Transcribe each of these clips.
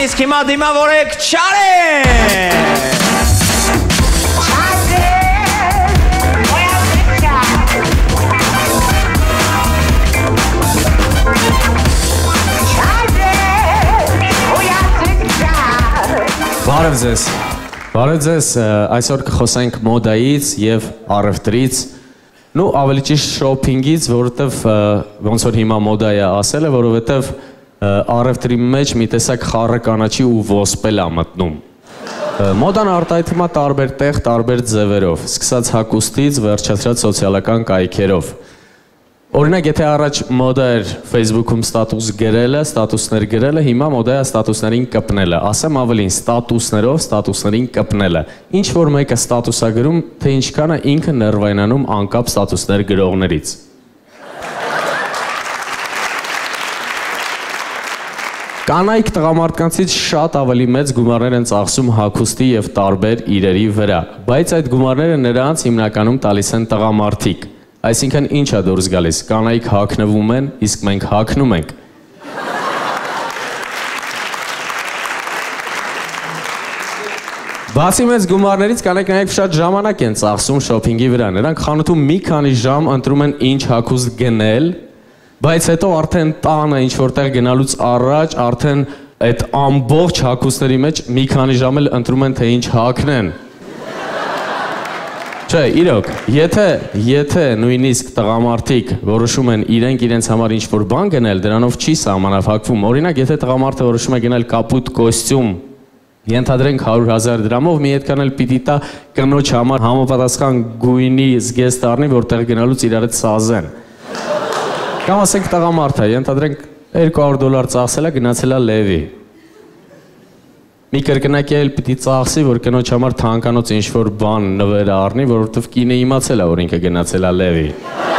Իսկ հիմա դիմավորեք Չարեն։ Բարև ձեզ, այսօր կխոսենք մոդայից և առևտրից, ավելի ճիշտ շոփինգից, որովհետև ոնց որ հիմա մոդա է ասելը, որովհետև առևտրի մեջ մի տեսակ խառը կանաչի ու ոսպել է մտնում։ Մոդան արտահայտվում է տարբեր տեղ, տարբեր ձևերով, սկսած հագուստից, վերջացրած սոցիալական կայքերով։ Օրինակ, եթե առաջ մոդա էր Facebook-ում ստատուս գրելը, ստատուսներ գրելը, հիմա մոդա է ստատուսներին կպնելը։ Ասեմ ավելին, ստատուսներով ստատուսներին կպնելը։ Ինչ որ մեկը ստատուս է գրում, թե ինչքան է ինքը ներվայնանում անկապ ստատուսներ գրողներից։ Կանայք տղամարդկանցից շատ ավելի մեծ գումարներ են ծախսում հագուստի և տարբեր իրերի վրա, բայց այդ գումարները նրանց հիմնականում տալիս են տղամարդիկ։ Այսինքն ինչ է դուրս գալիս, կանայք հագնվում են, իսկ մենք հագնում ենք։ Բացի մեծ գումարներից կանայք նաև շատ ժամանակ են ծախսում շոփինգի վրա, նրանք խանութում մի քանի ժամ ընտրում են ինչ հագուստ գնել, բայց հետո արդեն տանը ինչ որտեղ գնալուց առաջ արդեն այդ ամբողջ հագուստների մեջ մի քանի ժամ էլ ընտրում են թե ինչ հագնեն։ Չէ, իրոք, եթե նույնիսկ տղամարդիկ որոշում են իրենց համար ինչ-որ բան գնել, դրանով չի սահմանափակվում։ Օրինակ, եթե տղամարդը որոշում է գնել կապուտ կոստյում, ենթադրենք 100,000 դրամով, մի այդքան էլ պիտի տա կնոջ համար համապատասխան գույնի զգեստ առնի, որտեղ գնալուց իրար հետ սազեն։ Կամ ասենք տղամարդը, ենթադրենք $200 ծախսել է, գնացել է Լևի։ Մի կրկնակի էլ պիտի ծախսի, որ կնոջ համար թանկանոց ինչ-որ բան նվեր առնի, որովհետև կինը իմացել է, որ ինքը գնացել է Լևի։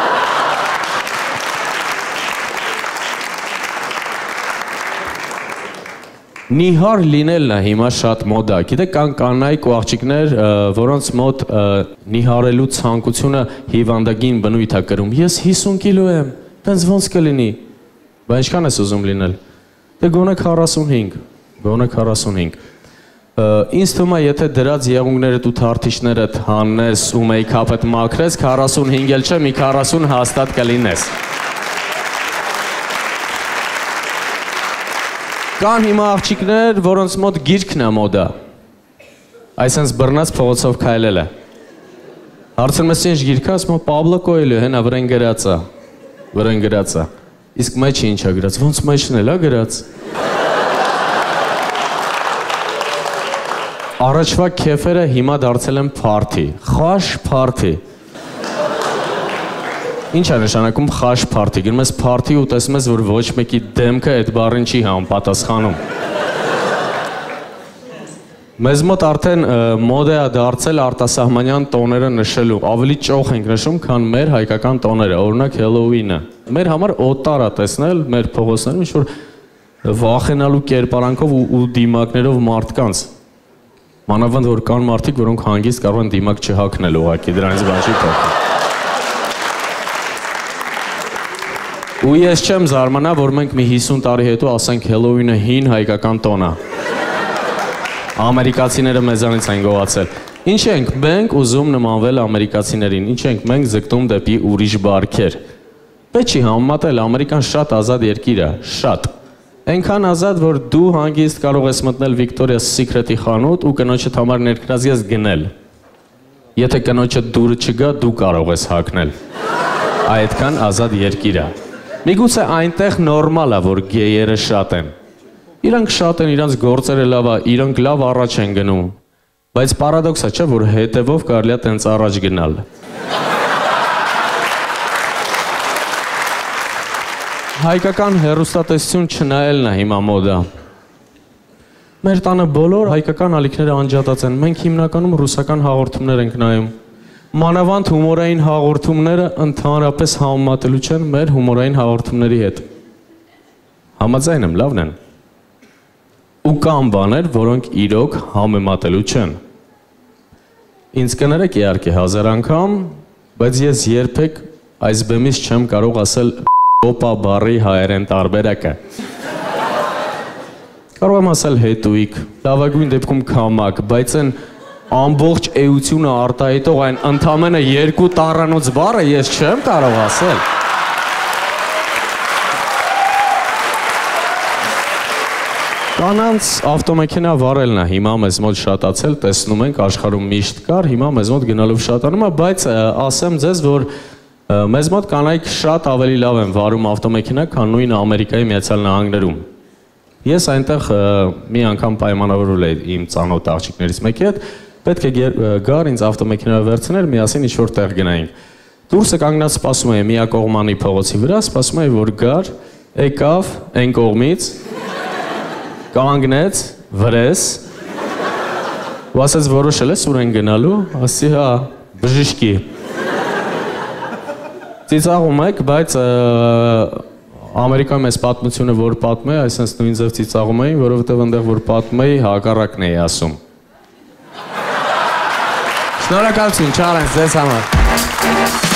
Նիհար լինելն է հիմա շատ մոդա։ Գիտեք, կան կանայք ու աղջիկներ, որոնց մոտ նիհարելու ցանկությունը հիվանդագին բնույթ է կրում։ Ես 50 կիլո եմ, տենց ոնց կլինի։ Բայց ինչքան ես ուզում լինել։ Դե գոնե 45, գոնե 45։ Ինձ թվում է, եթե դրած եղունգներդ ու թարթիչներդ հանես ու մեյքափդ մաքրես, 45 էլ չէ, մի 40 հաստատ կլինես։ Կան հիմա աղջիկներ, որոնց մոտ գիրքն է մոդա, այսենց բռնած փողոցով քայլելը։ Հարցնում ես ինչ գիրք է, ասում Պաբլո Կոելյո, հենա վրան գրած է։ Իսկ մեջը ինչ է գրած, ոնց մեջն էլ է գրած։ Առաջվա քեֆերը հիմա դարձել են փարթի, խաշ փարթի։ Ինչ է նշանակում խաշ փարթի, գնում ես փարթի ու տեսնում ես, որ ոչ մեկի դեմքը այդ բառին չի համապատասխանում։ Մեզ մոտ արդեն մոդա է դարձել արտասահմանյան տոները նշելու, ավելի ճոխ ենք նշում, քան մեր հայկական տոները, օրինակ Հելլոուինը։ Մեր համար օտար է տեսնել մեր փողոցներում ինչ-որ վախենալու կերպարանքով ու դիմակներով մարդկանց։ Մանավանդ որ կան մարդիկ, որոնք հանգիստ կարող են դիմակ չհագնել ուղղակի, դրանից բան չի փոխվում։ Ու ես չեմ զարմանա, որ մենք մի 50 տարի հետո ասենք Հելլոուինը հին հայկական տոն է։ Ամերիկացիները մեզանից են գողացել։ Ինչ ենք մենք ուզում նմանվել ամերիկացիներին, ինչ ենք մենք ձգտում դեպի ուրիշ բարքեր։ Պետք չի համեմատել, Ամերիկան շատ ազատ երկիր է, շատ։ Այնքան ազատ, որ դու հանգիստ կարող ես մտնել Victoria's Secret-ի խանութ ու կնոջդ համար ներկրած գնել։ Եթե կնոջդ դուրը չգա, դու կարող ես հագնել։ Այդքան ազատ երկիր է։ Միգուցե այնտեղ նորմալ է, որ գեյերը շատ են։ Իրանք շատ են, իրանց գործերը լավ է, իրանք լավ առաջ են գնում։ Բայց պարադոքսը չէ, որ հետևով կարելի է տենց առաջ գնալ։ Հայկական հեռուստատեսություն չնայելն է հիմա մոդա։ Մեր տանը բոլոր հայկական ալիքները անջատած են, մենք հիմնականում ռուսական հաղորդումներ ենք նայում։ Մանավանդ հումորային հաղորդումները ընդհանրապես համեմատելու չեն մեր հումորային հաղորդումների հետ։ Համաձայն եմ, լավն են։ Ու կան բաներ, որոնք իրոք համեմատելու չեն։ Ինձ կներեք իհարկե 1000 անգամ, բայց ես երբեք այս բեմից չեմ կարող ասել «օպա» բառի հայերեն տարբերակը։ Կարող եմ ասել հետույք, լավագույն դեպքում քամակ, բայց այն ամբողջ էությունը արտահայտող այն ընդամենը 2 տառանոց բառը ես չեմ կարող ասել։ Կանանց ավտոմեքենա վարելն է հիմա մեզ մոտ շատացել, տեսնում ենք աշխարհում միշտ կար, հիմա մեզ մոտ գնալով շատանում է, բայց ասեմ ձեզ, որ մեզ մոտ կանայք շատ ավելի լավ են վարում ավտոմեքենա, քան նույն Ամերիկայի Միացյալ Նահանգներում։ Ես այնտեղ մի անգամ պայմանավորվել էի իմ ծանոթ աղջիկներից մեկի հետ, պետք է գար ինձ ավտոմեքենա վերցնել, միասին ինչ-որ տեղ գնայինք։ Դուրսը կանգնած սպասում էի Միակողմանի փողոցի վրա, սպասում էի, որ գար, եկավ այն կողմից, կանգնեց, վրես, ու ասեց որոշել ես ուր են գնալու, ասի հա, բժիշկի։ Ծիծաղում եք, բայց Ամերիկայում այս պատմությունը որ պատմում է, այսպես նույն ձև ծիծաղում էին, որովհետև այնտեղ որ պատմում էի, հակառակն էի ասում։ Շնորհակալություն, Չարենս, ձեզ համար։